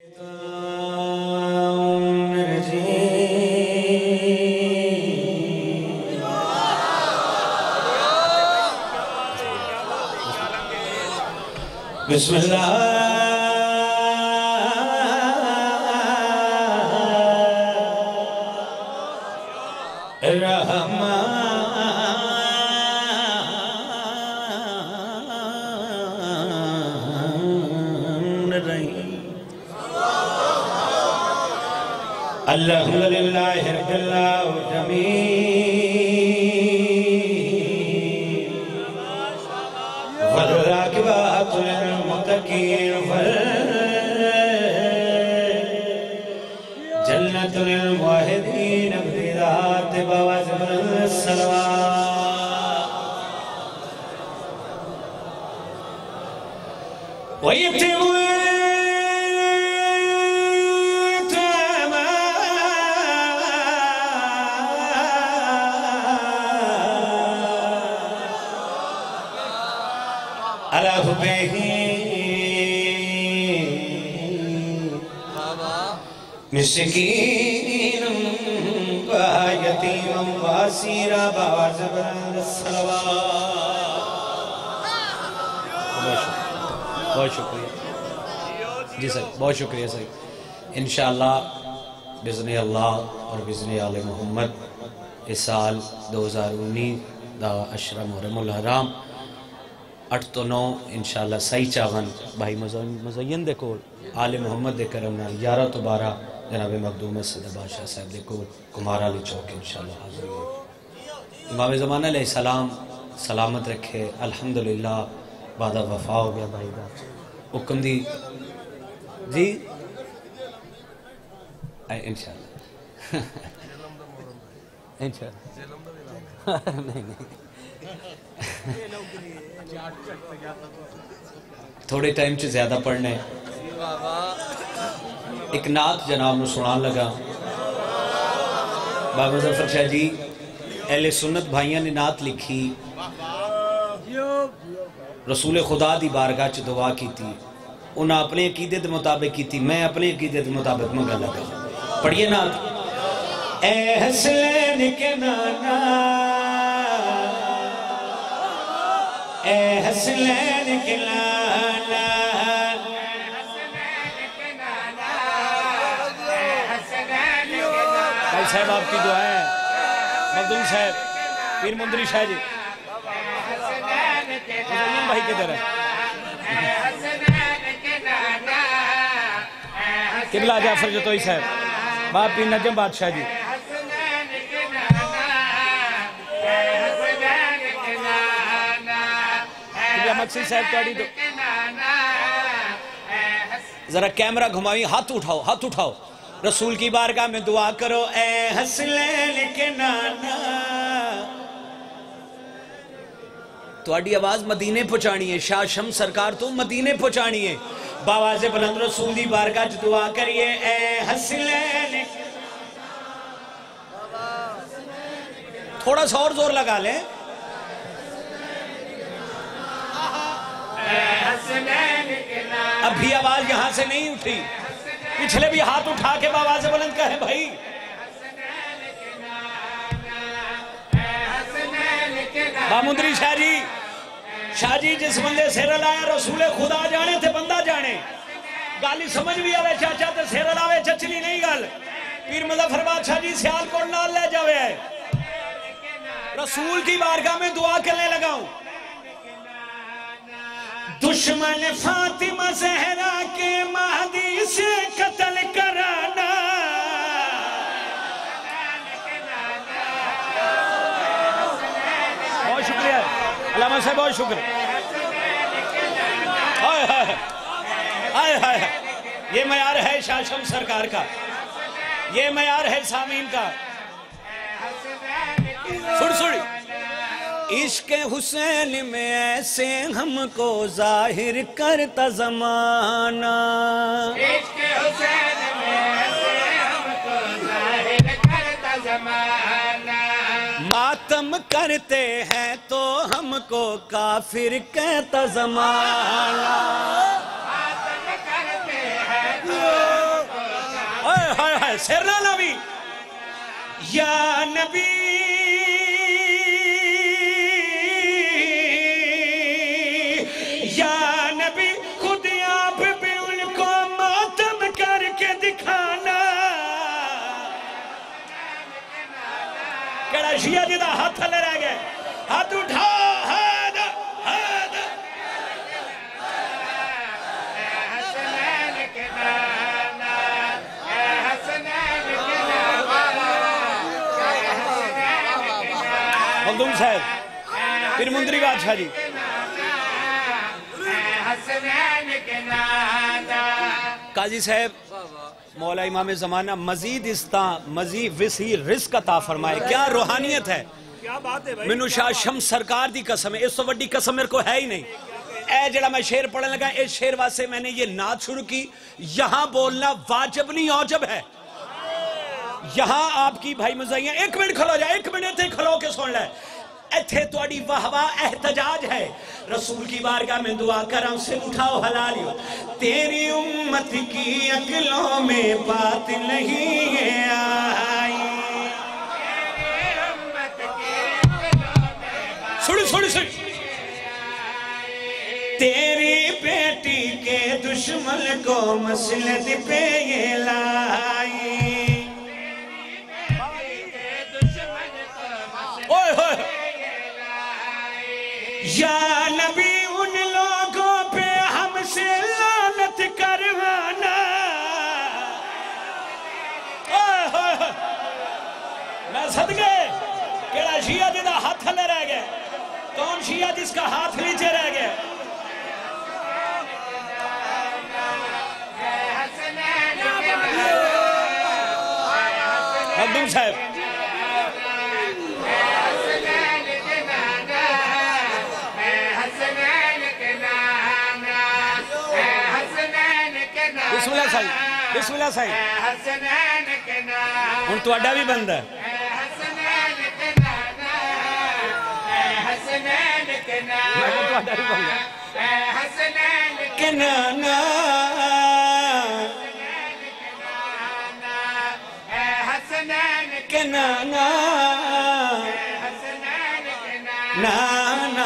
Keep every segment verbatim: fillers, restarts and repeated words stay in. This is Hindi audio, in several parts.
बिस्मिल्लाह अल्हम्दुलिल्लाहि रब्बिल आलमीन वल्आक़िबतु लिल-मुत्तक़ीन जन्नतु लिल-मुवहिदीन बिज़ाति बवज़्र सलवात वयतिमु मिस्कीन व यतीम व असीरा बवज़्र सलवात। बहुत शुक्रिया जी सर, बहुत शुक्रिया सर। इंशाअल्लाह बिज़्ने अल्लाह और बिज़्ने आले मोहम्मद इस साल दो हज़ार उन्नीस दा अशरा मुहर्रमुल हराम अठ तो नौ इंशाअल्लाह सही चावन भाई मुज़य्यन दे कोल आले मोहम्मद दे करम नाल ग्यारह तो बारह जनाब मखदूम सैयद बादशाह साहब दे कोल कुमार अली चौक इंशाअल्लाह हाज़िर हो। इमाम ज़माना अलैहि सलाम सलामत रखे। अल्हम्दुलिल्लाह वादा वफा हो गया भाई दा हुक्म दी जी इंशाअल्लाह इंशाअल्लाह नहीं नहीं थोड़े टाइम च ज्यादा पढ़ना है। एक नात जनाब नूं सुनान लगा। बाबा ज़फ़र शाह जी अहले सुन्नत भाइयों ने नात लिखी, रसूल खुदा दी बारगाह च दुआ की थी। उन्हें अपने अकीदे के मुताबिक की थी, मैं अपने अकीदे के मुताबिक मंगा लगा। पढ़िए नात। ए हसनैन के नाना ए हसनैन के नाना भाई साहब आपकी दुआ है। मखदूम साहब पीर मुंदरी शाह जी भाई किधर है? किबला जाफर जतोई साहब बाप पीर नजम बादशाह जी मक्सी साहब ताड़ी तो जरा कैमरा घुमावी, हाथ उठाओ हाथ उठाओ, रसूल की बारगाह में दुआ करो। ए हसनैन के नाना तुहाडी आवाज मदीने पहुंचानी है। शाह शम्स सरकार तो मदीने पहुंचानी है। बावाज़े बुलंद रसूल की बारगाह च दुआ करिए। ए हसनैन थोड़ा सा और जोर लगा ले। अभी आवाज यहां से नहीं उठी, पिछले भी हाथ उठा के आवाज बुलंद कहे भाई। बामुंदरी शाह जी शाह जी जिस बंदे सिर लाया रसूले खुदा जाने थे बंदा जाने। गाली समझ भी आवे चाचा ते सिर लावे चचली नहीं गल। पीर मुज़फ्फर बादशाह जी सियालकोट नाल ले जावे रसूल की बारगाह में दुआ करने लगाऊं। दुश्मन फातिमा ज़हरा के महदी से कत्ल कराना। बहुत शुक्रिया अल्लामा साहब, बहुत शुक्रिया। हाय हाय हाय हाय ये मयार है शाह शम्स सरकार का, ये मयार है सामीन का। सुन सुन इश्क हुसैन में ऐसे हमको जाहिर करता जमाना। इश्क हुसैन में ऐसे हमको जाहिर करता जमाना। मातम करते हैं तो हमको काफिर कहता जमाना। मातम करते हैं तो सिर ना नबी या नबी या नबी खुद आप भी उनको मातम करके दिखाना। केड़ा शिया जी दा हाथ थले रह गया, हाथ उठा हाथ हाथ मखदूम साहब फिर मुंदरी बादशाह जी काजी साहब मौला इमाम ज़माना मजीद इस्ता मजीद विसी रिज़्क़ अता फरमाए। क्या रूहानियत है, क्या बात है भाई। मैनू शाह शम्स सरकार दी कसम है, इस तो वड्डी कसम मेरे को है ही नहीं। ए जड़ा मैं शेर पढ़ने लगा, इस शेर वास्ते मैंने ये नात शुरू की। यहाँ बोलना वाजिब नहीं औजब है। यहाँ आपकी भाई मज़ाइयाँ एक मिनट खलो जा, एक मिनट थे खलो के सुन ले। इत्थे तुहाडी वाह वाह एहतजाज है, रसूल की बारगाह में दुआ कर हमसे उठाओ हलालियो। तेरी उम्मत की अकलों में बात नहीं आई, सुन सुन सुन तेरी बेटी के दुश्मन को मसलत पे ये लाई। ओए होए या नबी उन लोगों पे हमसे लानत करवाना। ओए होए मैं सदके केड़ा शिया जिदा हाथ थले रह गया, कौन शिया जिसका हाथ नीचे रह गया। मखदूम साहब बिस्मिल्लाह साईं, बिस्मिल्लाह साईं। हुण तुहाडा भी बनदा है। के नाना के नाना नाना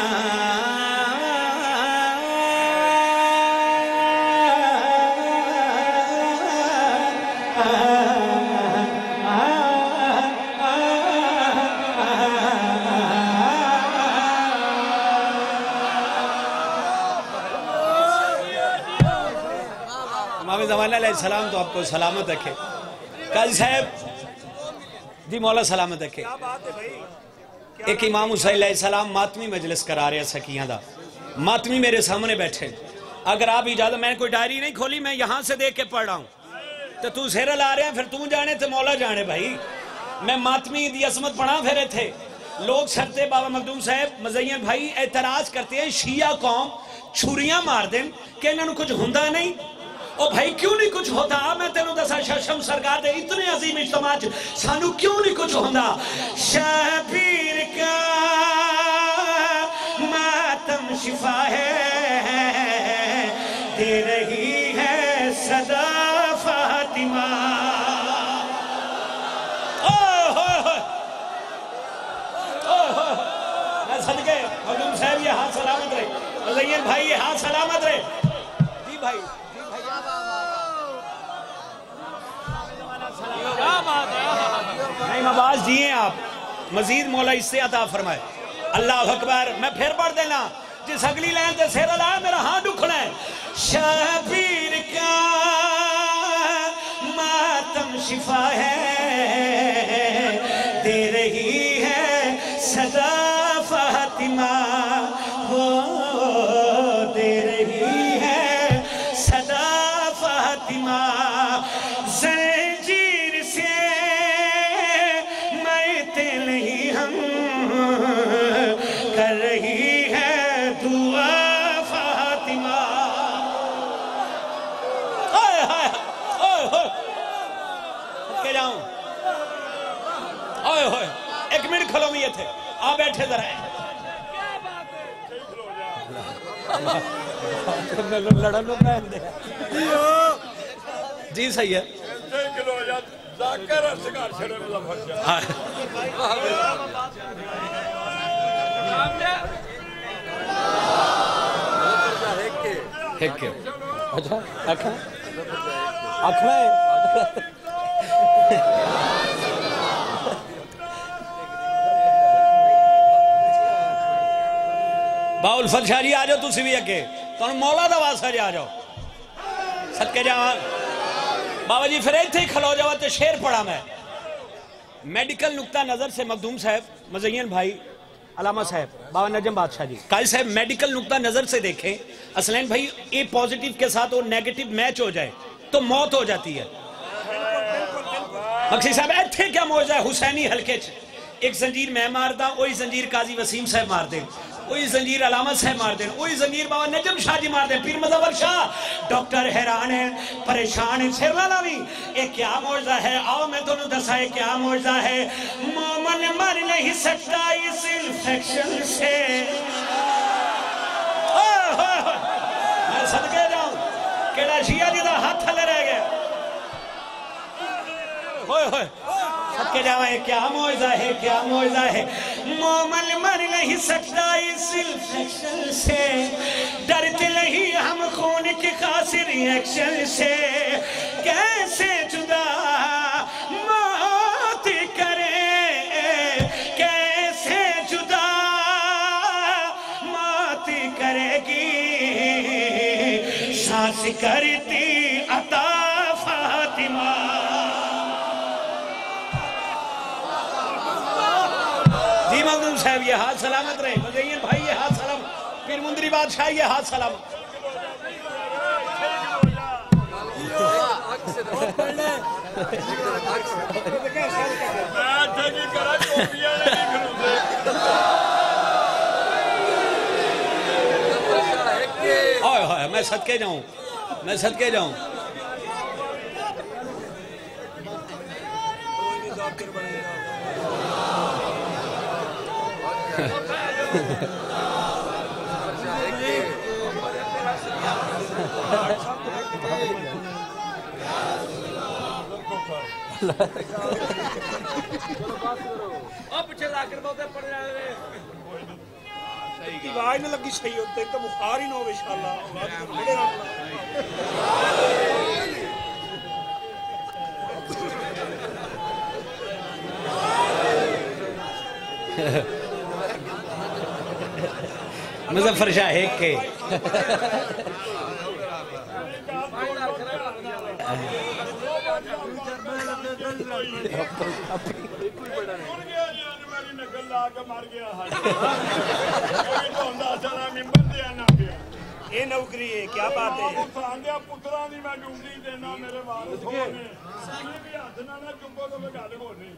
सलाम तो आपको सलामत रखे। काजी साहब दी मौला सलामत रखे। एक इमाम हुसैन सलाम मातमी मजलिस करा रहे सकिया दा, मातमी मेरे सामने बैठे। अगर आप इजाजत, मैं कोई डायरी नहीं खोली, मैं यहाँ से देख के पढ़ रहा हूँ। तो तू सिर ला रहे हैं, फिर तू जाने तो मौला जाने भाई। मैं मातमी दी असमत पढ़ा फिर थे लोग शरते बाबा मखदूम साहब मज़ैयन भाई एतराज करते हैं शिया कौम छुरियां मार दें कि इन्होंने कुछ होंदा नहीं। ओ भाई क्यों नहीं कुछ होता? मैं तेनों दसा शशम सरकार दे इतने अजीम इज्तिमा च सानू क्यों नहीं कुछ होंदा? शबीर का मातम शिफा है, दे रही है सदा फातिमा। ओ हो हो ओ हो मैं सदके मखदूम साहब ये हाथ सलामत रहे, मज़ैयन भाई ये हाथ सलामत रहे। जी भाई नहीं नवाज जिए आप, मजीद मौला इससे अता फरमाए। अल्लाह अकबर। मैं फिर पढ़ देना जिस अगली लाइन से सिर ला मेरा हाथ उखना है। शबीर का मातम शिफा है, दे रही है सदा फातिमा। हो दे रही है सदा फातिमा। कर रही है दुआ फातिमा। ओए होए ओए होए के जाऊं ओए होए एक मिनट खलो में ये थे आ बैठे जरा। जी सही है। अच्छा अख अख में बाउल फलशारी आ जाओ तुसी भी अगे तुम मौला दा वास्ता आ जाओ सदके जावा बाबा जी फिर इत्थे ही खलो जावा तो शेर पढ़ा मैं मेडिकल नुक्ता नजर से मखदूम साहब मज़य्यन भाई अलामा साहब बाबा नजम बादशाह जी काजी साहब मेडिकल नुक्ता नजर से देखें असलैन भाई ए पॉजिटिव के साथ और नेगेटिव मैच हो जाए तो मौत हो जाती है मक्सी साहब इत्थे क्या मौजा है हुसैनी हल्के च एक जंजीर मैं मारदा वही जंजीर काजी वसीम साहब मार दे वही जंजीर अलामा साहब मार दें वही जंजीर बाबा नजम शाह जी मार दें पीर मुज़फ्फर शाह डॉक्टर हैरान है परेशान है सिर लाना भी ये क्या मौजा है आओ मैं तुम्हें दसा है क्या मौजा है मोमन मर नहीं सकता इस इन्फेक्शन से मैं सदके जाऊं केड़ा शिया जी दा हाथ थले रह गया होए होए सदके जावा है क्या मौजा है क्या मौजा है मोमन मर नहीं सकता इस इन्फेक्शन से डरते नहीं हम खून के खासी रिएक्शन से कैसे जुदा मौत करे कैसे जुदा मौत करेगी सांस करती अता फातिमा साहब ये हाथ सलामत रहे मज़य्यन भाई ये हाथ सलाम पीर मुंदरी बादशाह ये हाथ सलामत ओए होए मैं सदके जाऊं मैं सदके जाऊं आवाज न लगी सही होते तो बुखार ही ना हो इंशाल्लाह मुज़फ्फर शाह एक के ये नौकरी है क्या बात है पुत्रा दी मैं ड्यूटी देना मेरे वारिस होने भी हाथ ना ना चुंबो तो मैं गल होनी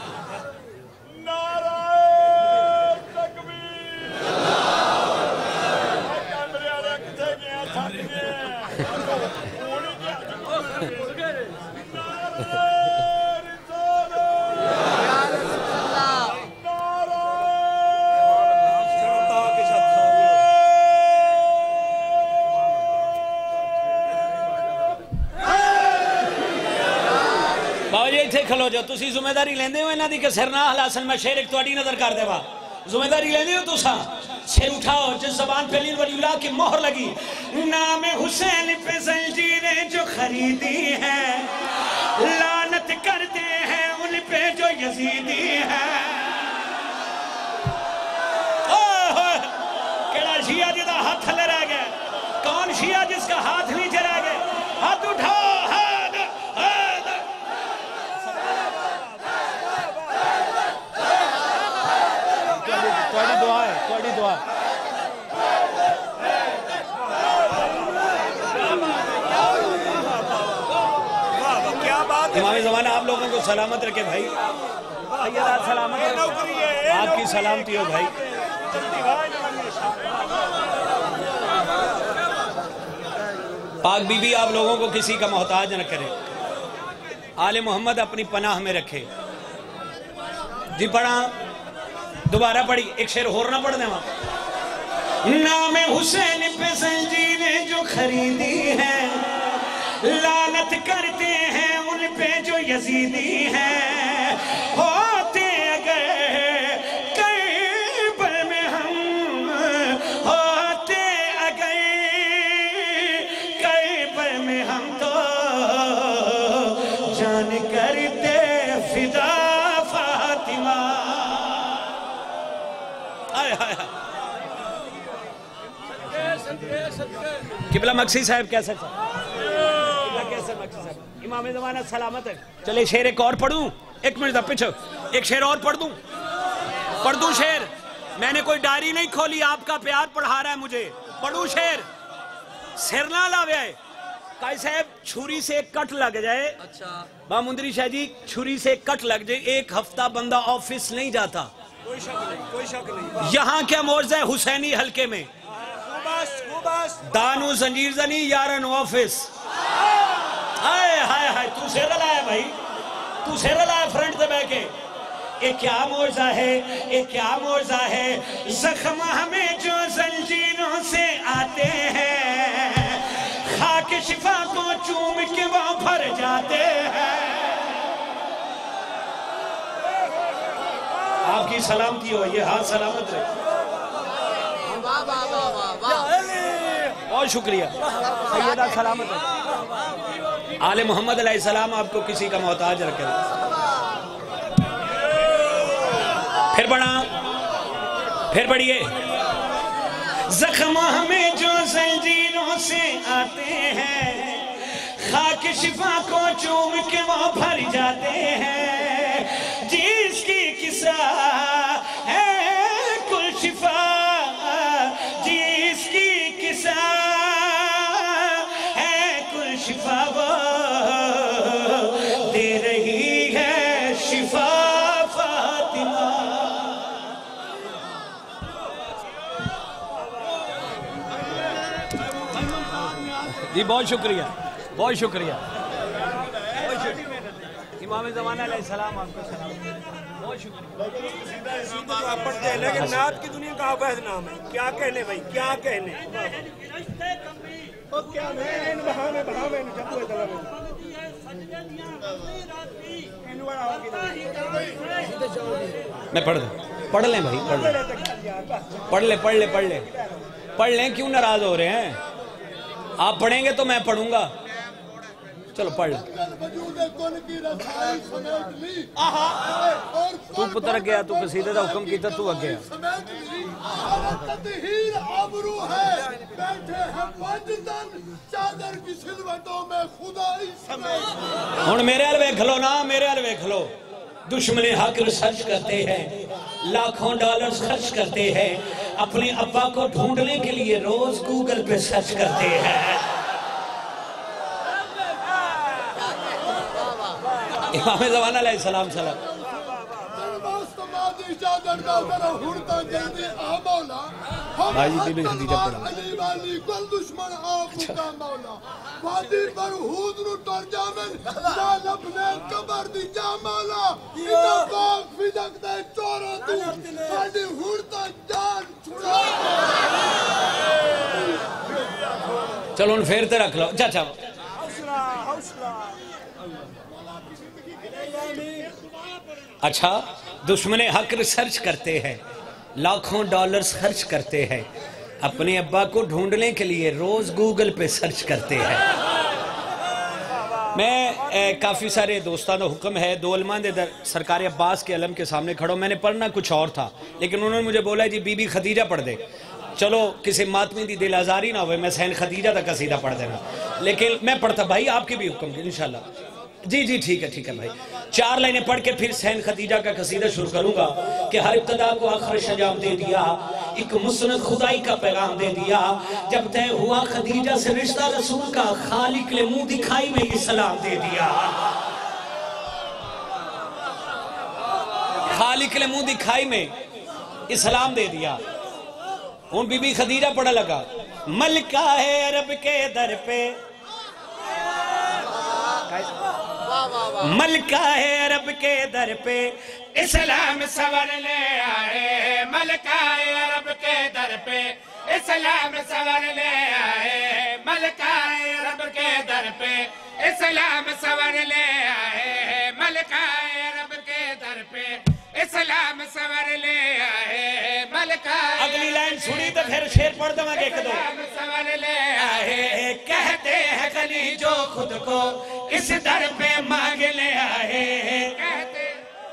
नाराए तकबीर कैमरे वाले किथे गया थक गए होनी क्या खलो जाओ तुसी जिम्मेदारी लेंदे हो इन्हां दी कि सिर ना हलासन मैं शेर एक तुहाडी नजर कर देवा जिम्मेदारी लेंदे हो तुसा सिर उठाओ जिस जबान पे अली वलीउल्लाह की मोहर लगी नाम हुसैन पे जंजीरें जो खरीदी है लानत करते हैं उन पे जो यजीदी है केड़ा शिया जिदा हाथ थले रह गया कौन शिया जिसका हाथ नीचे रह गया हाथ उठाओ दुआ है थोड़ी दुआ क्या बात है इमाम ज़माना आप लोगों को सलामत रखे भाई सलामत आपकी सलामती हो भाई पाक बीबी आप लोगों को किसी का मोहताज न करे आले मोहम्मद अपनी पनाह में रखे जी पढ़ा दोबारा पढ़ी एक शेर और ना पढ़ देवा नाम हुसैन पे जंजीरें जो खरीदी है लानत करते हैं उन पे जो यजीदी हैं, होते अगर करबल में हम, होते अगर करबल में हम तो जान करते फिदा फातिमा। आय हाय हाय। किबला मक्सी साहब कैसे कैसे मक्सी साहब इमाम ज़माना सलामत है। चले शेर एक और पढ़ूं, एक मिनट दा पीछे एक शेर और पढ़ दूं, पढ़ दूं शेर। मैंने कोई डायरी नहीं खोली, आपका प्यार पढ़ा रहा है मुझे। पढ़ूं शेर। सिर ना लावे काई साहब, छुरी से कट लग जाए। अच्छा बामुंदरी शाह जी, छुरी से कट लग जाए, एक हफ्ता बंदा ऑफिस नहीं जाता। कोई शक नहीं, कोई शक नहीं। यहाँ क्या मौजूद है हुसैनी हल्के में? दानू जंजीर जनी यारन ऑफिस। हाय हाय हाय, तू शेर लाया भाई, तू शेर लाया फ्रंट से बैठ के। ये क्या मौजा है, ये क्या मौजा है। जख्म हमें जो जंजीरों से आते हैं, खाक शिफा को चूम के वो भर जाते हैं। आपकी सलामती हो, ये हाथ सलामत रहे। बहुत शुक्रिया सैयदा, सलामत है। आले मोहम्मद अलैहिस्सलाम आपको किसी का मोहताज रखे। फिर बढ़ा, फिर बढ़िए। जख्म हमें जो जंजीरों से आते हैं, खाक शिफा को चूम के वो भर जाते हैं। जिसकी किस्सा है कुल शिफा, जिसकी किस्सा है कुल शिफा, वो दे रही है शिफा फातिमा। जी बहुत शुक्रिया, बहुत शुक्रिया। इमाम ज़माना अलैहिस्सलाम आपको सलाम। बहुत शुक्रिया। आप पढ़ते हैं लेकिन नात की दुनिया का अवैध नाम है। क्या कहने भाई, क्या कहने। मैं पढ़ दूं, पढ़ लें भाई, पढ़ लें, पढ़ ले पढ़ ले पढ़ ले पढ़ लें। क्यों नाराज हो रहे हैं? आप पढ़ेंगे तो मैं पढ़ूंगा। चलो पढ़ ले। तू पुत्र गया, तू कसीदे का हुक्म किया, तू अगे हुण मेरे अल वेख लो ना, मेरे अल वेख लो। दुश्मने हक रिसर्च करते हैं, लाखों डॉलर खर्च करते हैं, अपने अब्बा को ढूंढने के लिए रोज गूगल पे सर्च करते हैं। इमाम ज़माना अलैहिस्सलाम सलाम। भाई जी भी खदीजा पढ़ा। चलो उन फेर ते रख लो। चाचा अच्छा, दुश्मने हक रिसर्च करते हैं, लाखों डॉलर्स खर्च करते हैं, अपने अब्बा को ढूंढने के लिए रोज गूगल पे सर्च करते हैं। मैं काफ़ी सारे दोस्तों का हुक्म है, दो अलमान दे सरकार अब्बास के अलम के सामने खड़ो। मैंने पढ़ना कुछ और था, लेकिन उन्होंने मुझे बोला जी बीबी खदीजा पढ़ दे। चलो किसी मातमी की दिल आजारी ना हो, मैं सैन खदीजा तक कसीदा पढ़ देना, लेकिन मैं पढ़ता भाई आपके भी हुक्म की इंशाल्लाह। जी जी ठीक है ठीक है भाई। चार लाइनें पढ़ के फिर सैन खदीजा का कसीदा शुरू करूंगा कि हर इब्तदा को आखिर सजाम दे दिया, एक मुस्नद खुदाई का पैगाम दे दिया। जब तय हुआ खदीजा से रिश्ता रसूल का, खालिक ने मुंह दिखाई में ही सलाम दे दिया। खालिक ने मुंह दिखाई में इस्लाम दे दिया। हूं बीबी खदीजा पढ़ा लगा, मलका है अरब के दर पे, मलका है अरब के दर पे, इस्लाम सवरने आए। मलका है अरब के दर पे, इस्लाम सवरने आए। मलका है अरब के दर पे, इस्लाम सवर ले आए मलकाए रब के दर पे, इस्लाम सवर ले आए मलकाए। अगली लाइन सुनी तो फिर शेर पढ़ देंगे एक दो। इस्लाम सवर ले आए कहते हैं गनी जो खुद को इस दर पे मांग ले आए, कहते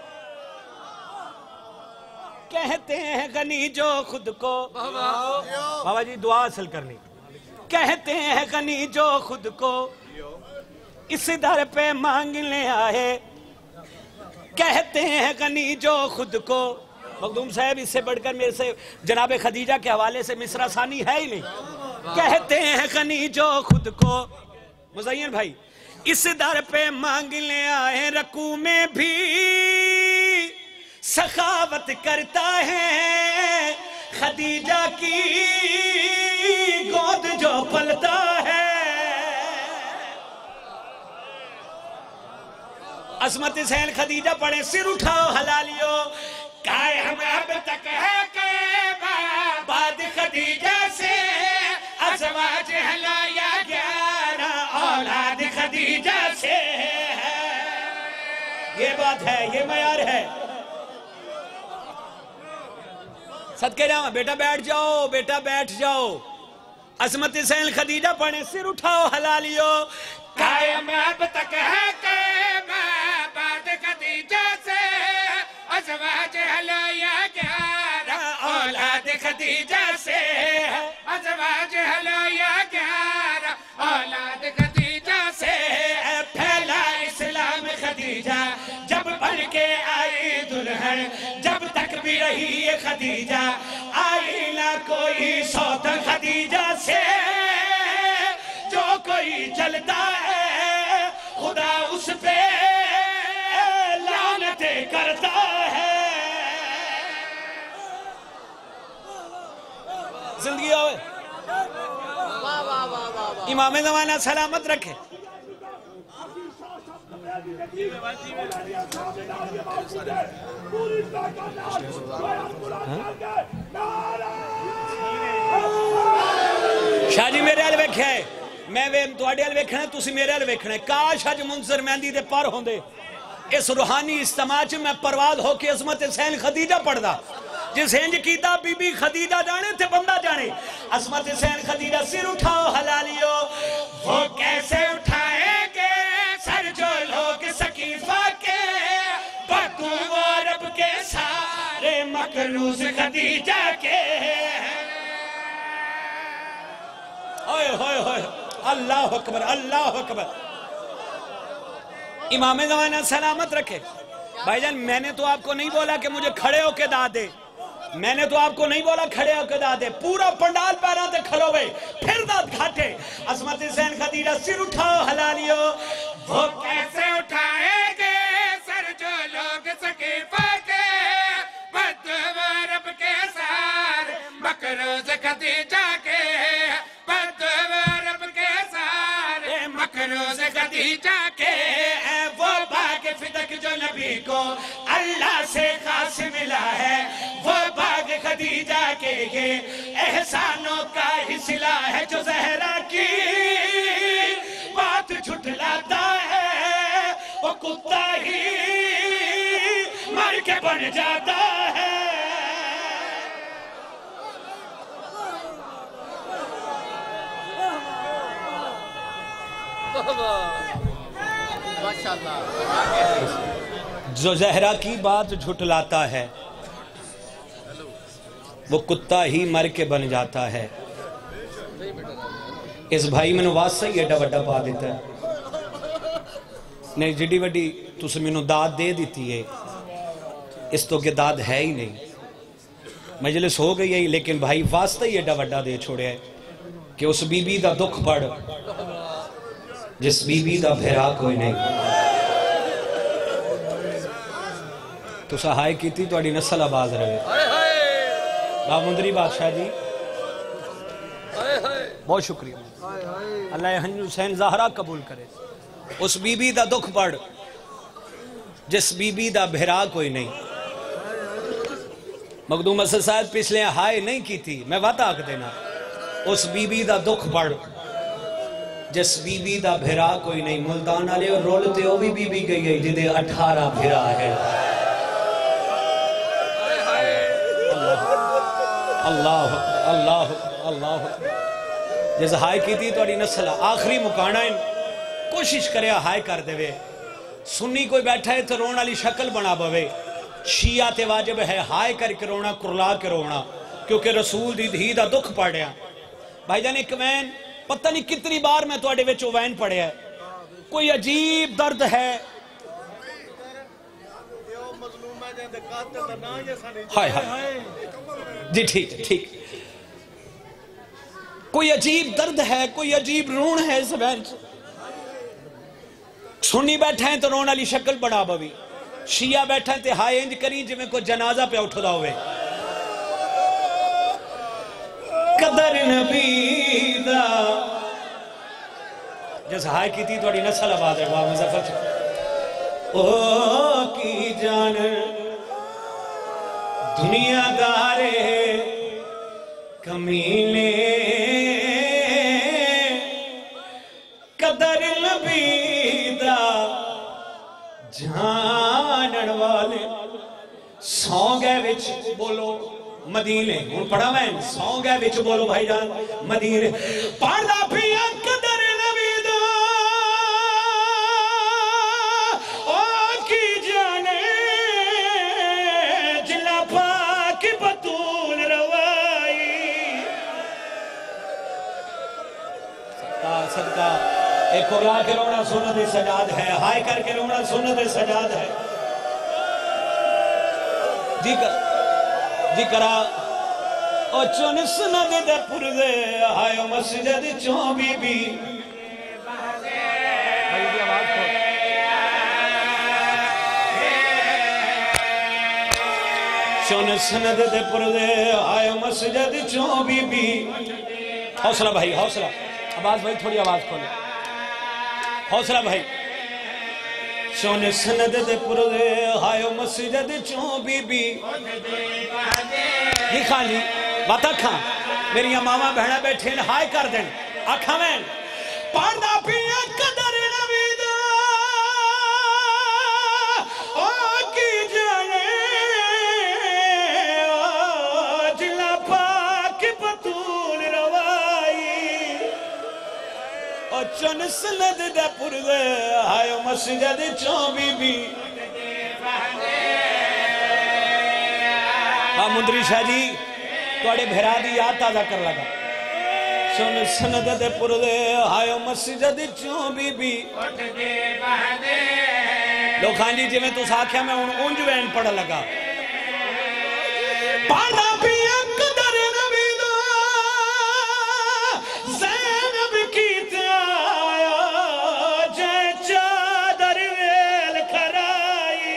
कहते हैं गनी जो खुद को, बाबा जी दुआ हासिल करनी, कहते हैं गनी जो खुद को इस दर पे मांग ले आए, कहते हैं गनी जो खुद को। मखदूम साहब इससे बढ़कर मेरे से जनाब खदीजा के हवाले से मिसरा सानी है ही नहीं। कहते हैं गनी जो खुद को, मुज़य्यन भाई इस दर पे मांग ले आए, रकू में भी सखावत करता है, खदीजा की गोद जो पलता है। असमत हुसैन खदीजा पढ़े, सिर उठाओ हलालियो, कायम अब तक है के बाद खदीजा से अज़वाज हलाया ग्यारह औलाद खदीजा से है। ये बात है, ये मयार है। सदके जाओ बेटा, बैठ जाओ बेटा, बैठ जाओ। असमत हुसैन खदीजा पढ़े, सिर उठाओ हलालियो, कायम अब तक है के बाद खदीजा से अज़वाज हलाया ग्यारह औलाद खदीजा से, अज़वाज हलाया ग्यारह औलाद खदीजा से। फैला इस्लाम खदीजा जब बन के आई दुल्हन, जब तक भी रही ये खदीजा आई ना कोई सौतन खदीजा से। जो कोई चलता है खुदा उस पे लानते करता है। जिंदगी आवे, इमाम ज़माना सलामत रखे। शाह जी मेरे हल वेख्या है, मैं वे तुहाडे हल वेखना, तुसी मेरे हल वेखना। काश अज मुंसर मेहंदी दे पर होंदे इस रूहानी इज्तिमा च मैं परवाद होके अज़मत हुसैन खदीजा पढ़दा। जिस इंज कीता बीबी खदीजा जाने थे बंदा जाने। अज़मत हुसैन खदीजा सिर उठाओ हलालियो, वो कैसे उठाएंगे सर जो लोग सकीफा के, बदू अरब के सारे मकरूज खदीजा के। ओए होए होए, अल्लाह अकबर, अल्लाह अकबर। इमाम ज़माना सलामत रखे। भाईजान मैंने तो आपको नहीं बोला कि मुझे खड़े होके दाद दे, मैंने तो आपको नहीं बोला खड़े होके दाद दे। पूरा पंडाल पैरा ते खड़ो गए, फिर दाद घाटे। अज़मत हुसैन खदीजा सिर उठाओ हलालियो, वो कैसे उठाएंगे सर जो लोग सकीफा के, बदू अरब के सारे मकरूज खदीजा के, बदू अरब के सारे मकरूज खदीजा के। वो बाग फिदक जो नबी को अल्लाह से खास मिला है, वो बाग खदीजा के ये एहसानों का ही सिला है। जो ज़हरा की बात झुठलाता है, वो कुत्ता ही मर के बन जाता है। जो ज़हरा की बात झुठलाता है, वो कुत्ता ही मर के बन जाता है। इस भाई मैनू वास्ता ही एडा वड्डा पा दिता है। नहीं जिड्डी वड्डी तुसीं मैनू दाद दे दी है, इस तो के दाद है ही नहीं। मजलिस हो गई है, लेकिन भाई वास्ता ही एडा वड्डा दे छोड़िया है कि उस बीबी का दुख पढ़ जिस बीबी का फिरा कोई नहीं। तो सहाय की थोड़ी नस्ल आबाद रहे। बामुंदरी बादशाह जी बहुत शुक्रिया, अल्लाह हुसैन ज़हरा कबूल करे। उस बीबी का दुख पढ़ जिस बीबी का भिरा कोई नहीं। मखदूम असद साहब पिछले हाय नहीं की थी, मैं वादा आख देना। उस बीबी का दुख पढ़ जिस बीबी दा भिरा कोई नहीं, मुल्तान वाले और रोल ते भी बीबी गई है जिदे अठारह भिरा है। अल्लाह अल्लाह अल्लाह। जिस हाय की थी थोड़ी नस्ल आखिरी मुकाना है, कोशिश करे हाय कर देवे। सुन्नी कोई बैठा है तो रोने वाली शक्ल बना पवे, शिया ते वाजिब है हाय करके रोना, कुरला के रोना, क्योंकि रसूल दी धी दा दुख पढ़िया। भाईजान एक वैन पता नहीं कितनी बार मैं तुहाडे विच ओ वैन पढ़िया है, कोई अजीब दर्द है। हाय हाय जी ठीक ठीक, कोई अजीब दर्द है, कोई अजीब रोन है इस वैन। सुन्नी बैठा है तो रोन वाली शक्ल बना पवी, शिया बैठा है तो हाय इंज करी जिवें कोई जनाजा पे उठदा होवे। कदर नबी दा जिस हाय की थी थोड़ी नस्ल आबाद है। वाह मुज़फ़्फ़र ओ की जान दुनियादारे कमीने, कदर नबी दा जानन वाले सौ गए विच बोलो मदीने। हुण पढ़ा मैं सौ गए विच बोलो भाईजान मदीने। पढ़दा पिया कदर नबी दा ओ की जाने जिला पाक बतूल रवाई। सदका सदका एक कुरला के रोना सुन्नत सजाद है, हाय करके रोना सुन्नत सजाद है। जी कर जी करा ओ चुन सुनद दे पुरदे आयो मस्जिद चों बीबी। चुन सुनद दे पुरदे आयो मस्जिद चों बीबी। हौसला भाई हौसला, आवाज भाई थोड़ी आवाज खोले, हौसला भाई। सोने सनद दे पुरदे हायो मस्जिद चों बीबी। ये खाली बात अखा मेरिया मावा बहना बैठे न हाय कर देन आखा मैं पढ़दा पिया कदर नबी दा ओ की जाने ओ जिला पाक बतूल रवाई। ओ चुन सनद दे पुरदे आयो मस्जिद चों बीबी। हाँ मुंदरी शाह जी थोड़े भिरा दी याद ताजा कर लगा। सुन सनद दे पुरदे आयो मस्जिद चों बीबी। लोग हाँ जी जिवें तुस आख्या मैं हुण उंज वैन पढ़ लगा। पढ़दा पिया कदर नबी दा ज़ैनब कीते आया जै चादर वेल खराई।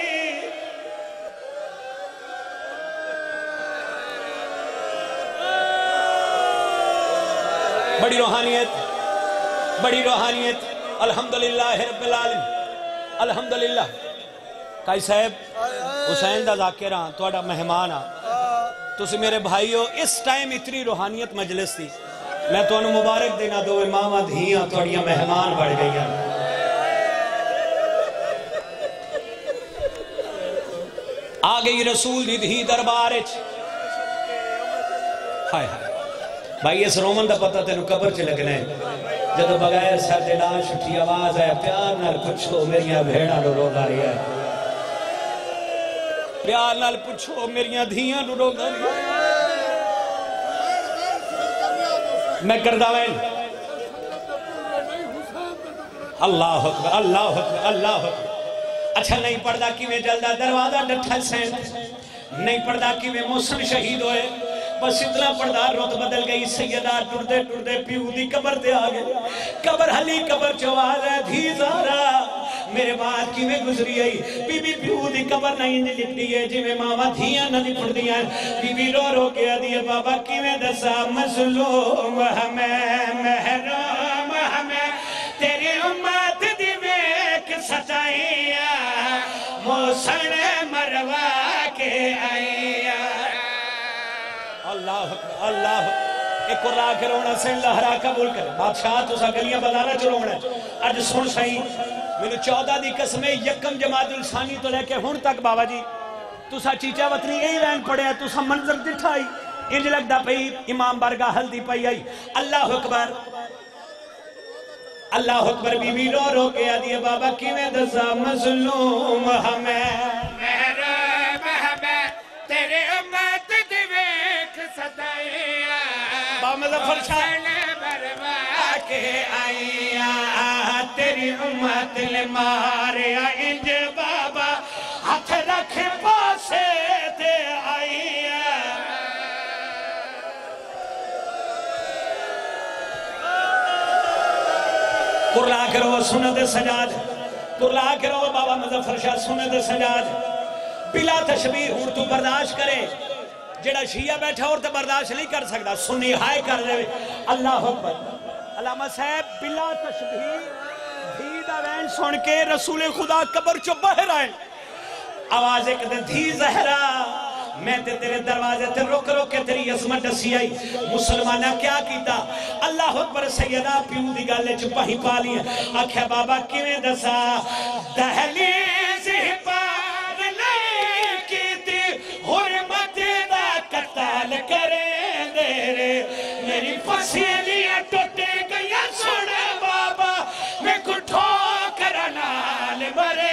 बड़ी रूहानियत बड़ी रूहानियत अल्हम्दुलिल्लाह रब्बिल आलमीन अल्हम्दुलिल्लाह। काई साहब हुसैन दा ज़ाकिर हां तुहाडा मेहमान हां तुसी मेरे भाई हो। इस टाइम इतनी रूहानियत मजलिस थी मैं तुहानू मुबारक देना दो मावा धीयां तुहाडियां मेहमान बन गई। आ गई रसूल दी धी दरबार च। हाय हाय भाई इस रोमन का पता तेन कबर च लगना है जब बगैर साडे लाश उठी आवाज है प्यार नाल पुछो मेरिया भेड़ा नु रोंदा रहा है। प्यार नाल पुछो मेरिया धियां नु रोंदा रहा है। मैं करदा मैं अल्लाह अकबर अल्लाह अकबर अल्लाह अकबर। अच्छा नहीं पढ़दा किवें जलदा दरवाजा डठा सैन, नहीं पढ़दा किवें मौसम शहीद होए, बस इतना पढ़दा रुत बदल गई। सैयदा टुरदे टुरदे प्यू दी कबर ते आ गए। कबर हली कबर चवाल है धी ज़ारा मेरे बाद किवें गुजरी आई। बीबी प्यू दी कबर नहीं लिपटी है जिवें मावा धियां न लिपटदियां। बीबी रो रो के आदी है बाबा किवें दसा मज़लूम हमें महरूम हमें तेरी उम्मत दी वेख सताइया मोसन मरवा के आइया। अल्लाह अल्लाह एक और ला के रोना से लहरा कबूल कर बादशाह तुसा गलियां बाजारा च रोना अज सुन सही मैंने चौदह दी कसम यकम जमातुल सानी तो लेके हुण तक बाबा जी तुसा चीचा वतनी यही रैन पड़िया तुसा मंजर दिठा आई इंज लगदा पई इमाम बारगाह हल्दी पई आई अल्लाह अकबर अल्लाह अकबर बीबी रो रो के आदि बाबा किवें दसा मजलूम हमें मेरे महबे तेरे उम्मत दी वेख सदाइया बाबा मुजफ्फर शाह बरवा के आईया तेरी उम्मत ले मारिया इंज बाबा हाथ रख पासे ते आईया कुरला करो सुनत सजाद कुरला करो बाबा मुजफ्फर शाह सुनत सजाद बिला तशबीह हूं तू बर्दाश्त करे जेड़ा शिया बैठा और तो बर्दाश्त नहीं कर सकता सुन्नी हाय कर दे अल्लाह अकबर अल्लामा साहब बिला तशबीह धी दा वैन सुन के रसूल खुदा कब्र चो बाहर आए आवाज एक धी जहरा मैं ते तेरे दरवाजे ते रुक रुक के तेरी अजमत दसी आई मुसलमाना क्या कीता अल्लाह अकबर सैयदा प्यू दी गल च पही पा ली आख्या बाबा किवें दसा दहलीज पार नहीं कीती हुरमत दा कत्ल करे दे रे मेरी फसीलियां टुट गई सुन बाबा मैं को ठोकर नाल मरे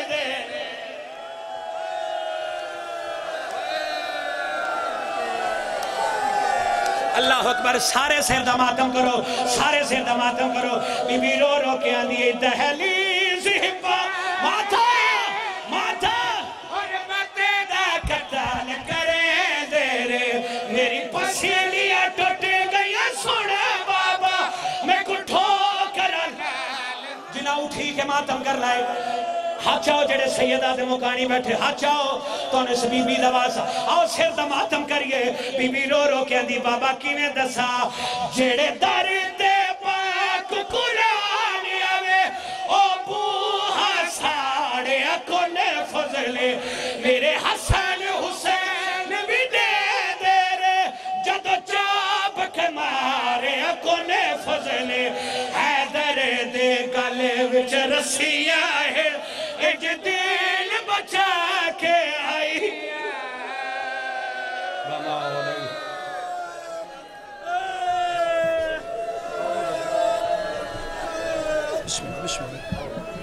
अल्लाह अकबर सारे सिर दा मातम करो सारे सिर दा मातम करो बीबी रो रो के आंदी दहलीज माता माता और मते दा कत्ल करे दे रे मेरी पसेलियां टूट गई सुन बाबा मैं को ठोकर जिना उठी के मातम कर लाए हाथ चाओ जेड़े सैयदा दे मुकानी बैठे हाथ चाओ तो इस बीबी दा वास आओ सिर दा मातम करिए बीबी रो रो के आंदी बाबा किवें दसा जेड़े दर ते पाक कुरान आवे ओ बूहा साड़े कोने फजले मेरे हसन हुसैन भी दे दे रे जद चाप के मारे कोने फजले हैदर दे गले विच रस्सियां है इज दिल बचा के आई बिस्मिल्लाह बिस्मिल्लाह